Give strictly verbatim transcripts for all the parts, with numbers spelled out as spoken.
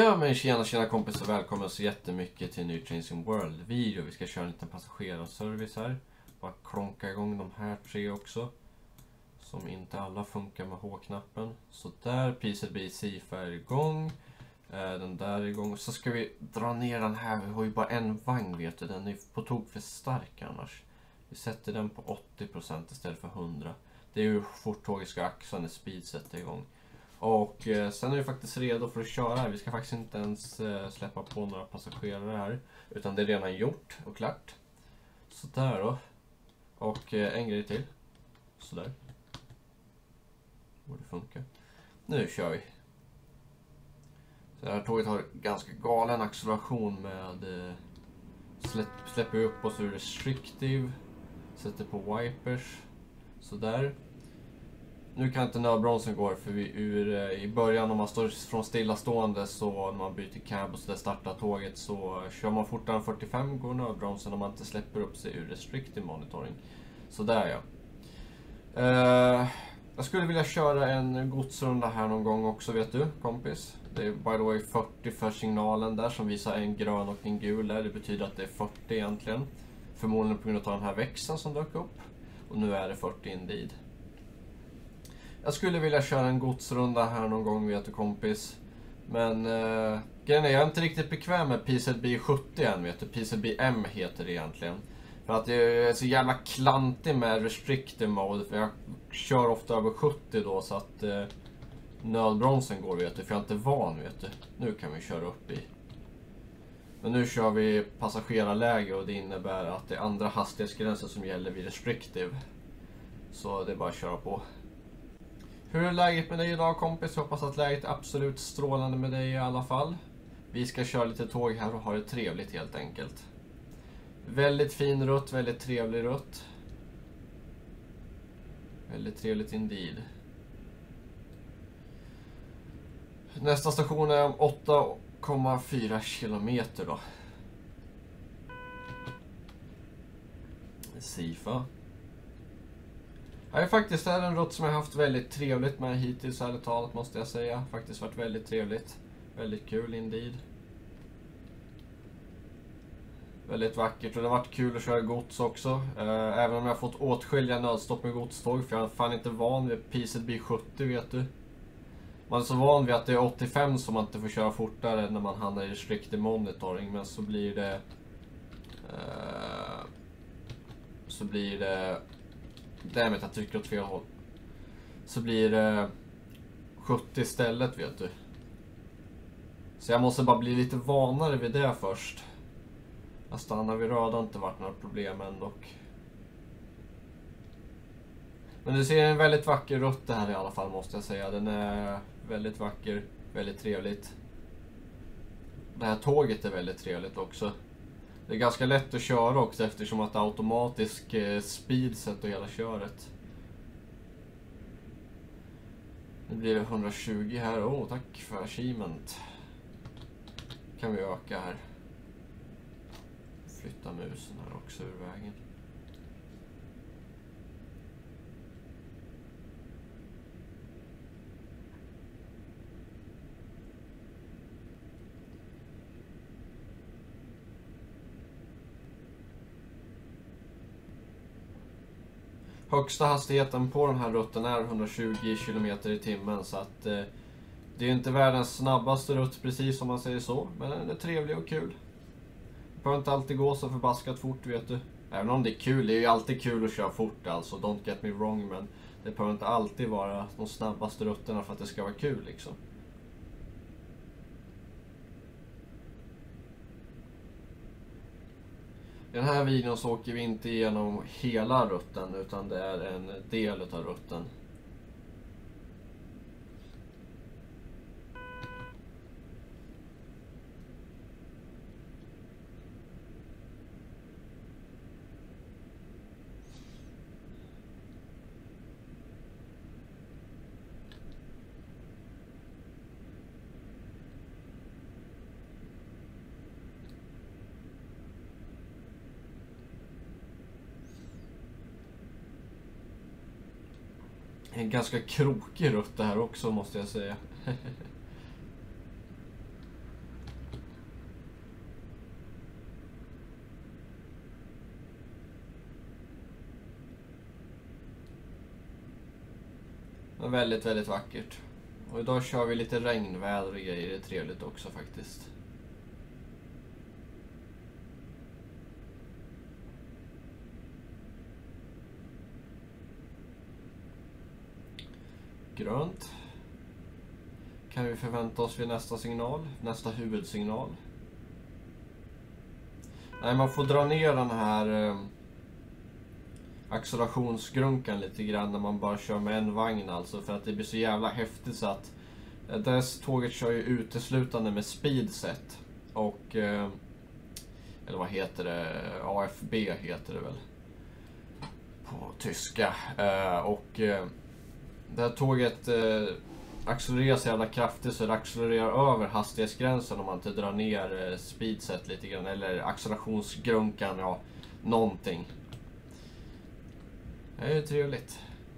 Ja men tjena tjena kompis och välkommen så jättemycket till en ny Changing World video. Vi ska köra en liten passagerarservice här. Bara klonka igång de här tre också. Som inte alla funkar med H-knappen. Så där, P C B SIFA är igång. Den där är igång. Så ska vi dra ner den här. Vi har ju bara en vagn vet du. Den är på tok för stark annars. Vi sätter den på åttio procent istället för hundra. Det är ju fort tåget ska axa när speed sätter igång. Och eh, sen är vi faktiskt redo för att köra. Vi ska faktiskt inte ens eh, släppa på några passagerare här. Utan det är redan gjort och klart. Sådär då. Och eh, en grej till. Sådär. Borde funka. Nu kör vi. Så det här tåget har ganska galen acceleration med... Eh, släpp, släpper upp oss ur restrictive. Sätter på wipers. Sådär. Nu kan inte nödbromsen gå för vi ur, i början om man står från stillastående så när man byter cab och så där startar tåget så kör man fortare än fyrtiofem går nödbromsen om man inte släpper upp sig ur restrictive monitoring. Så där ja. Uh, jag skulle vilja köra en godsrunda här någon gång också vet du kompis. Det är by the way fyrtio för signalen där som visar en grön och en gul där. Det betyder att det är fyrtio egentligen. Förmodligen på grund av den här växeln som dök upp. Och nu är det fyrtio indeed. Jag skulle vilja köra en godsrunda här någon gång vet du kompis. Men uh, grejen är jag är inte riktigt bekväm med P C B sjuttio än vet du. P C B M heter det egentligen. För att jag är så jävla klantig med restrictive mode. För jag kör ofta över sjuttio då så att uh, nödbromsen går vet du. För jag är inte van vet du. Nu kan vi köra upp i. Men nu kör vi passagerarläge och det innebär att det är andra hastighetsgränser som gäller vid restrictive. Så det är bara att köra på. Hur är läget med dig idag kompis? Jag hoppas att läget är absolut strålande med dig i alla fall. Vi ska köra lite tåg här och ha det trevligt helt enkelt. Väldigt fin rutt, väldigt trevlig rutt. Väldigt trevligt indeed. Nästa station är om åtta komma fyra kilometer då. SIFA. Det är faktiskt är en rutt som jag haft väldigt trevligt med hittills ärligt talat måste jag säga. Faktiskt varit väldigt trevligt. Väldigt kul indeed. Väldigt vackert och det har varit kul att köra gods också. Även om jag har fått åtskilliga nödstopp med godståg för jag är fan inte van vid P C B sjuttio vet du. Man är så van vid att det är åttiofem som man inte får köra fortare när man hamnar i restrictive monitoring. Men så blir det... Uh, så blir det... Därmed jag trycker åt fel håll. Så blir det sjuttio istället vet du. Så jag måste bara bli lite vanare vid det först. Jag stannar vid röda har inte varit några problem ändå. Men du ser en väldigt vacker rutt det här i alla fall måste jag säga. Den är väldigt vacker, väldigt trevligt. Det här tåget är väldigt trevligt också. Det är ganska lätt att köra också eftersom att det är automatisk eh, speed sätter hela köret. Nu blir det hundratjugo här. Åh, oh, tack för achievement. Kan vi öka här. Flytta musen här också ur vägen. Högsta hastigheten på den här rutten är hundratjugo kilometer i timmen så att eh, det är inte världens snabbaste rutt precis om man säger så. Men den är trevlig och kul. Det behöver inte alltid gå så förbaskat fort vet du. Även om det är kul, det är ju alltid kul att köra fort alltså, don't get me wrong men det behöver inte alltid vara de snabbaste rutterna för att det ska vara kul liksom. I den här videon så åker vi inte igenom hela rutten utan det är en del av rutten. En ganska krokig rutt det här också måste jag säga. Men väldigt, väldigt vackert. Och idag kör vi lite regnväder och grejer. Det är trevligt också faktiskt. Grönt. Kan vi förvänta oss vid nästa signal? Nästa huvudsignal? Nej, man får dra ner den här eh, accelerationsgrunkan lite grann när man bara kör med en vagn alltså. För att det blir så jävla häftigt så att eh, dess tåget kör ju uteslutande med speedset. Och eh, eller vad heter det? A F B heter det väl på tyska. Eh, och eh, det här tåget eh, accelererar så jävla kraftigt så det accelererar över hastighetsgränsen om man inte drar ner eh, speedset lite grann. Eller accelerationsgrunkan, ja, någonting. Det är ju trevligt.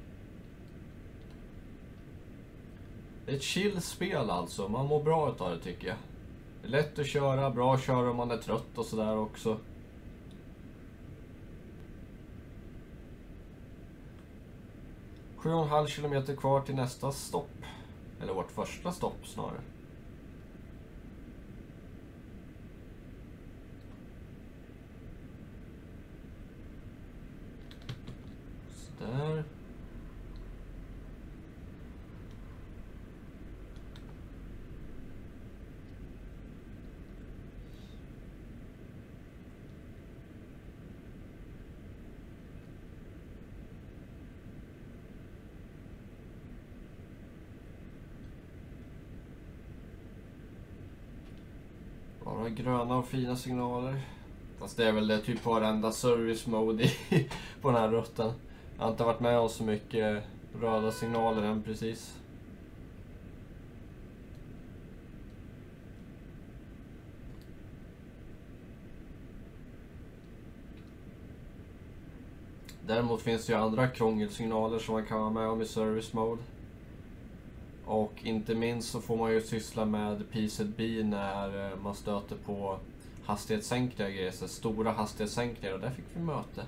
Det är ett chill spel alltså. Man mår bra utav det tycker jag. Det är lätt att köra, bra att köra om man är trött och sådär också. sju komma fem kilometer kvar till nästa stopp. Eller vårt första stopp snarare. Så där. Bara gröna och fina signaler. Fast det är väl det typ varenda service mode i, på den här rutten. Jag har inte varit med om så mycket röda signaler än precis. Däremot finns det ju andra krångelsignaler som man kan vara med om i service mode. Och inte minst så får man ju syssla med P Z B när man stöter på hastighetssänkningar och grejer, så stora hastighetssänkningar, och där fick vi möte.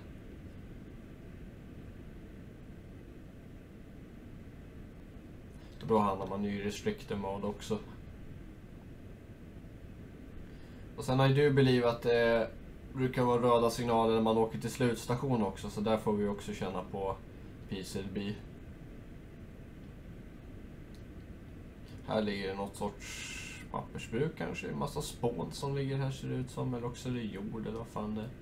Och då hamnar man ju i restrictor mode också. Och sen har ju du believe att det brukar vara röda signaler när man åker till slutstation också, så där får vi också känna på P Z B. Här ligger det något sorts pappersbruk kanske. En massa spån som ligger här ser det ut som. Eller också är det jord eller vad fan det är.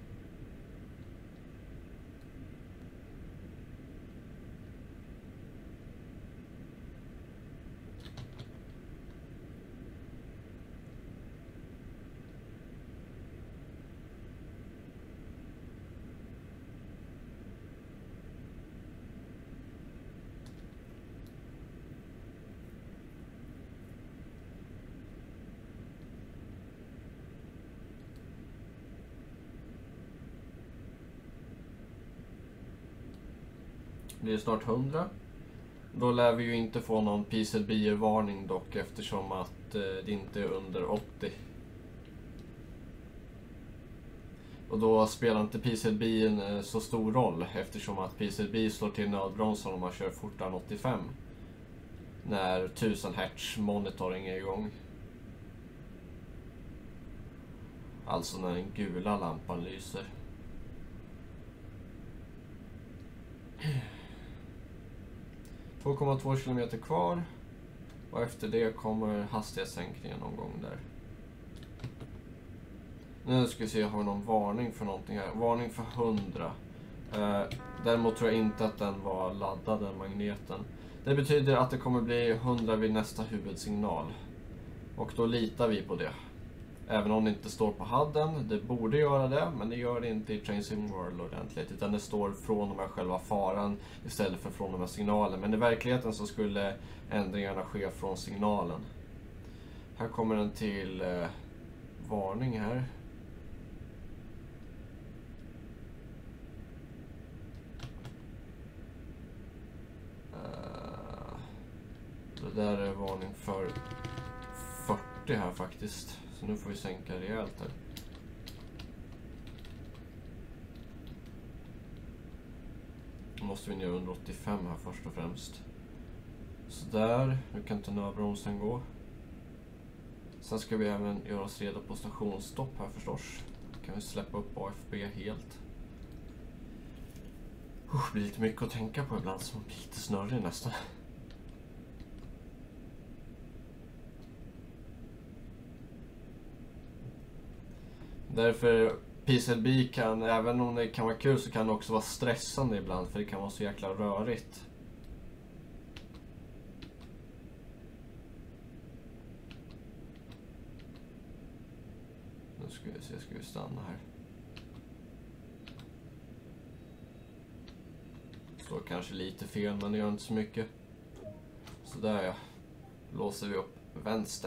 Det är snart hundra. Då lär vi ju inte få någon P Z B-varning dock, eftersom att eh, det inte är under åttio. Och då spelar inte P Z B en eh, så stor roll, eftersom att P Z B slår till nödbromsen om man kör fortare än åttiofem. När tusen hertz monitoring är igång. Alltså när den gula lampan lyser. två komma två kilometer kvar. Och efter det kommer hastighetssänkningen någon gång där. Nu ska vi se, har vi någon varning för någonting här. Varning för hundra. Eh, däremot tror jag inte att den var laddad, den magneten. Det betyder att det kommer bli hundra vid nästa huvudsignal. Och då litar vi på det. Även om det inte står på hadden. Det borde göra det, men det gör det inte i Train Sim World ordentligt. Utan det står från och med själva faran istället för från och med signalen. Men i verkligheten så skulle ändringarna ske från signalen. Här kommer den till eh, varning här. Uh, det där är varning för fyrtio här faktiskt. Så nu får vi sänka rejält här. Nu måste vi ner under åttiofem här först och främst. Så där, nu kan inte nödbromsen gå. Sen ska vi även göra oss redo på stationsstopp här förstås. Kan vi släppa upp A F B helt. Usch, det blir lite mycket att tänka på ibland, så man blir lite snurrig nästan. Därför P C L B kan, även om det kan vara kul, så kan det också vara stressande ibland, för det kan vara så jäkla rörigt. Nu ska vi se, ska vi stanna här. Står kanske lite fel, men det gör inte så mycket. Så där ja. Låser vi upp vänster.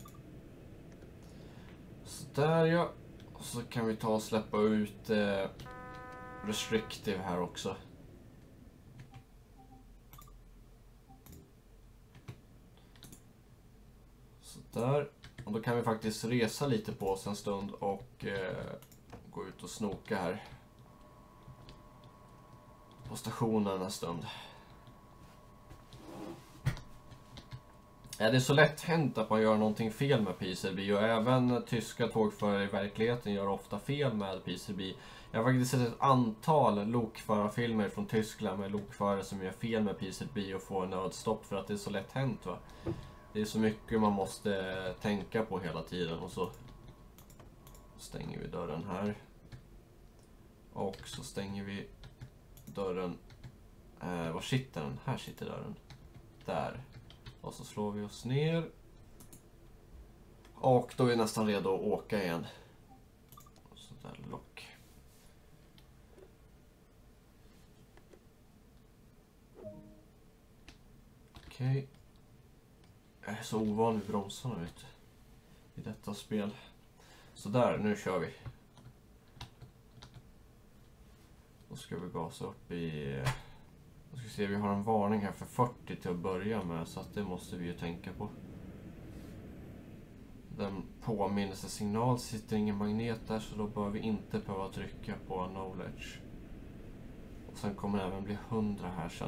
Så där ja. Och så kan vi ta och släppa ut eh, restrictive här också. Så där. Och då kan vi faktiskt resa lite på oss en stund och eh, gå ut och snoka här. På stationen en stund. Ja, det är så lätt hänt att man gör någonting fel med P C B, och även tyska tågförare i verkligheten gör ofta fel med P C B. Jag har faktiskt sett ett antal lokförarfilmer från Tyskland med lokförare som gör fel med P C B och får nödstopp för att det är så lätt hänt, va. Det är så mycket man måste tänka på hela tiden, och så stänger vi dörren här. Och så stänger vi dörren. Eh, var sitter den? Här sitter dörren. Där. Och så slår vi oss ner. Och då är vi nästan redo att åka igen. Så där, lock. Okej. Okay. Jag är så ovan vid bromsarna, vet du, i detta spel. Så där, nu kör vi. Då ska vi gasa upp i... Då ska vi se, vi har en varning här för fyrtio till att börja med, så att det måste vi ju tänka på. Den påminnelsesignal sitter ingen magnet där, så då bör vi inte behöva trycka på knowledge. Och sen kommer det även bli hundra här sen.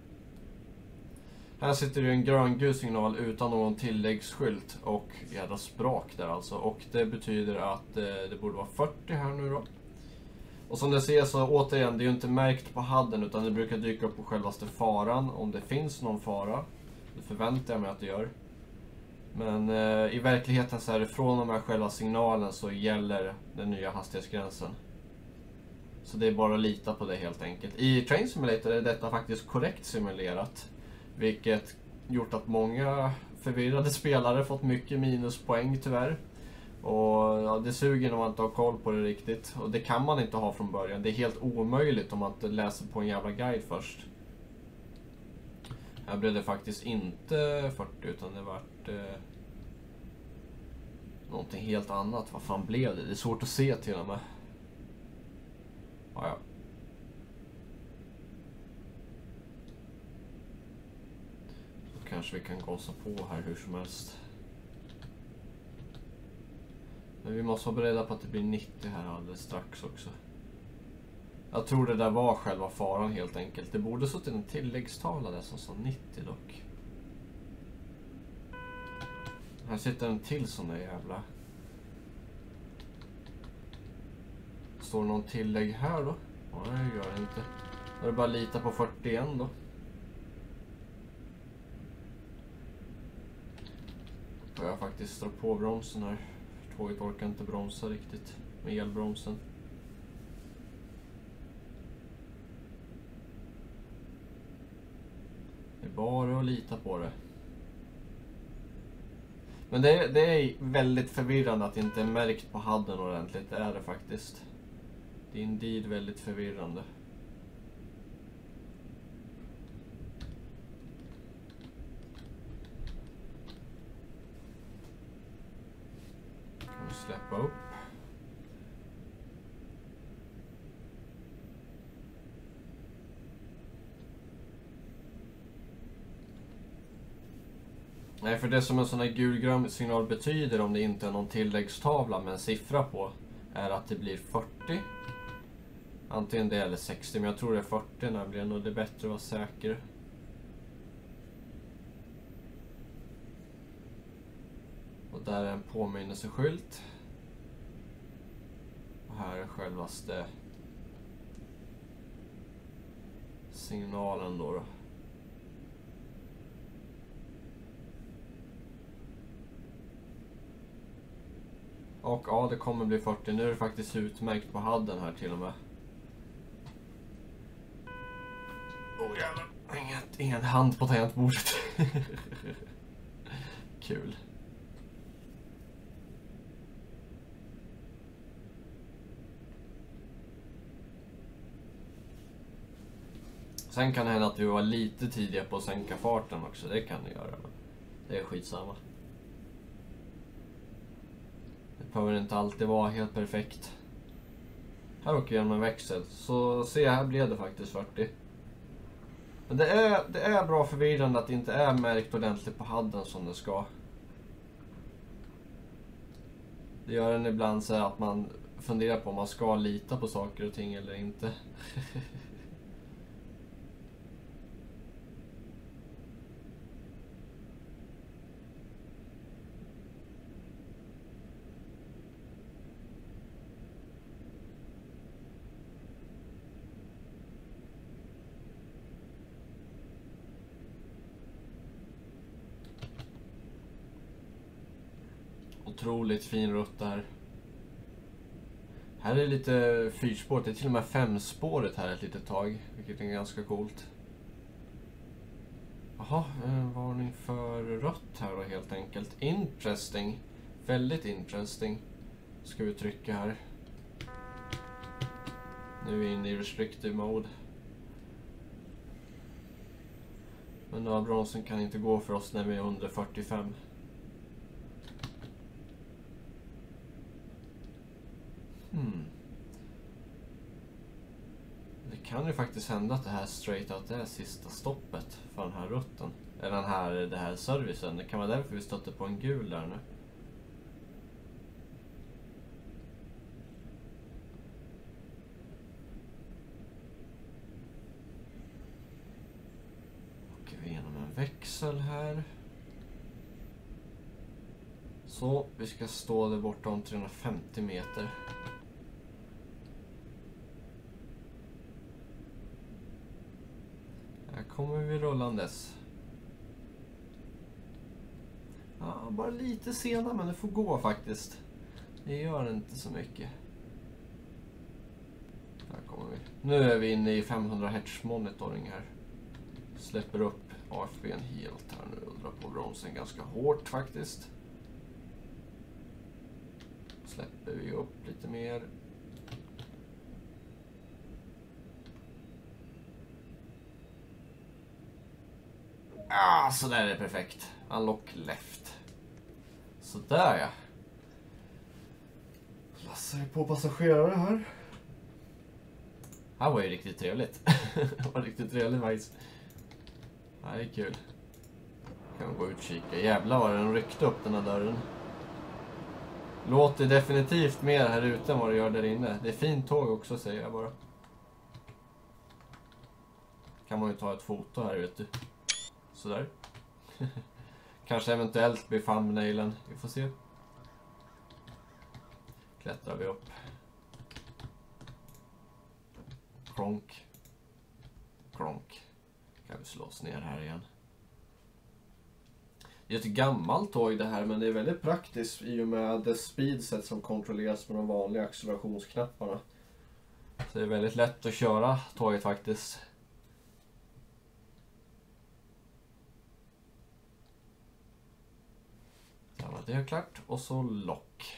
Här sitter ju en gröngul signal utan någon tilläggsskylt och jävla sprak där alltså. Och det betyder att eh, det borde vara fyrtio här nu då. Och som ni ser så återigen, det är ju inte märkt på hadden, utan det brukar dyka upp på självaste faran om det finns någon fara. Det förväntar jag mig att det gör. Men eh, i verkligheten så är det från de här själva signalen så gäller den nya hastighetsgränsen. Så det är bara att lita på det helt enkelt. I Train Simulator är detta faktiskt korrekt simulerat. Vilket gjort att många förvirrade spelare fått mycket minuspoäng tyvärr. Och ja, det suger när man inte har koll på det riktigt. Och det kan man inte ha från början. Det är helt omöjligt om man inte läser på en jävla guide först. Här blev det faktiskt inte fyrtio, utan det vart eh, någonting helt annat. Vad fan blev det? Det är svårt att se till och med. Ja, ja. Så kanske vi kan gasa på här hur som helst. Men vi måste vara beredda på att det blir nittio här alldeles strax också. Jag tror det där var själva faran helt enkelt. Det borde suttit en tilläggstavla där som sa nittio dock. Här sitter en till sån där jävla. Står någon tillägg här då? Nej, det gör det inte. Då är det bara att lita på fyrtioen då. Får jag faktiskt dra på bromsen här. Tåget orkar inte bromsa riktigt med elbromsen. Det är bara att lita på det. Men det, det är väldigt förvirrande att det inte är märkt på hadden ordentligt. Det är det faktiskt. Det är indeed väldigt förvirrande. Kan vi släppa upp. Nej, för det som en sån här gulgrön signal betyder, om det inte är någon tilläggstavla med en siffra på, är att det blir fyrtio. Antingen det eller sextio, men jag tror det är fyrtio nämligen, och det är bättre att vara säker. Och där är en påminnelseskylt. Och här är självaste signalen då. då. Och ja, det kommer bli fyrtio. Nu är det faktiskt utmärkt på hadden här till och med. Oh jävlar. Inget, ingen hand på tangentbordet. Kul. Sen kan det hända att vi var lite tidiga på att sänka farten också. Det kan det göra. Men det är skitsamma. Det behöver inte alltid vara helt perfekt. Här åker vi genom en växel. Så se, här blev det faktiskt fyrtio. Men det är, det är bra förvirrande att det inte är märkt ordentligt på hadden som det ska. Det gör en ibland så att man funderar på om man ska lita på saker och ting eller inte. Otroligt fin rutt där. Här är lite fyrspåret, det är till och med femspåret här ett litet tag, vilket är ganska coolt. Jaha, en varning för rött här då helt enkelt. Interesting. Väldigt interesting. Ska vi trycka här. Nu är vi inne i restrictive mode. Men då bromsen kan inte gå för oss när vi är under fyrtiofem. Hmm. Det kan ju faktiskt hända att det här straight out är sista stoppet för den här rutten. Eller den här, det här servicen. Det kan vara därför vi stöter på en gul där nu. Åker vi igenom en växel här. Så, vi ska stå där borta om trehundrafemtio meter. Här kommer vi rullandes. Ja, bara lite sena, men det får gå faktiskt. Det gör inte så mycket. Här kommer vi. Nu är vi inne i femhundra hertz monitoring här. Släpper upp A F B:n helt här nu och drar på bromsen ganska hårt faktiskt. Släpper vi upp lite mer. Ah, så där är det perfekt. Unlock left. Så där ja. Lassar vi på passagerare här. Här var ju riktigt trevligt. Det var riktigt trevligt faktiskt. Det här är kul. Kan gå ut och kika. Jävlar vad den ryckte upp den här dörren. Låter definitivt mer här ute än vad det gör där inne. Det är fint tåg också, säger jag bara. Kan man ju ta ett foto här, vet du. Sådär. Kanske eventuellt blir thumbnailen. Vi får se. Klättrar vi upp. Kronk. Kronk. Kan vi slå oss ner här igen. Det är ett gammalt tåg det här, men det är väldigt praktiskt i och med det speedset som kontrolleras med de vanliga accelerationsknapparna. Så det är väldigt lätt att köra tåget faktiskt. Så var det klart. Och så lock.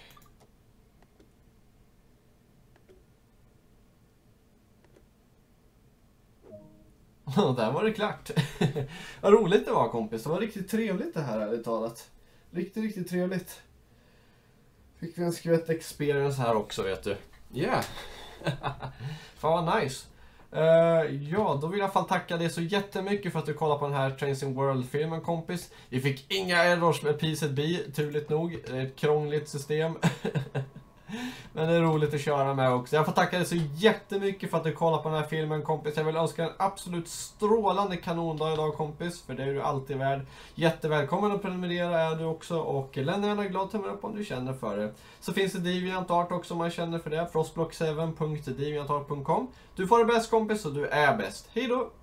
Och där var det klart. Vad roligt det var, kompis. Det var riktigt trevligt det här, ärligt talat. Riktigt, riktigt trevligt. Fick vi en skvätt experience här också, vet du. Yeah. Fan vad nice. Uh, ja, då vill jag i alla fall tacka dig så jättemycket för att du kollade på den här Trains in World-filmen, kompis. Vi fick inga errors med P Z B, turligt nog. Det är ett krångligt system. Men det är roligt att köra med också. Jag får tacka dig så jättemycket för att du kollar på den här filmen, kompis. Jag vill önska en absolut strålande kanondag idag, kompis. För det är du alltid värd. Jättevälkommen att prenumerera är du också. Och lämna gärna glad tummen upp om du känner för det. Så finns det DeviantArt också om man känner för det. frostblock sju punkt deviantart punkt com. Du får det bäst, kompis, och du är bäst. Hej då!